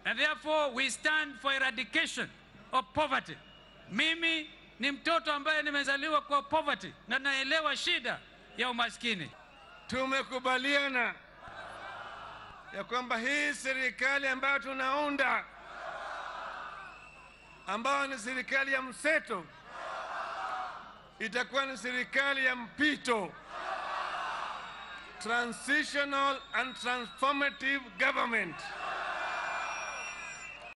And therefore we stand for eradication of poverty. Mimi ni mtoto ambaye nimezaliwa kwa poverty na naelewa shida ya umaskini. Tumekubaliana ya kwamba hii serikali ambayo tunaunda, ambayo ni serikali ya mseto, itakuwa ni serikali ya mpito, transitional and transformative government.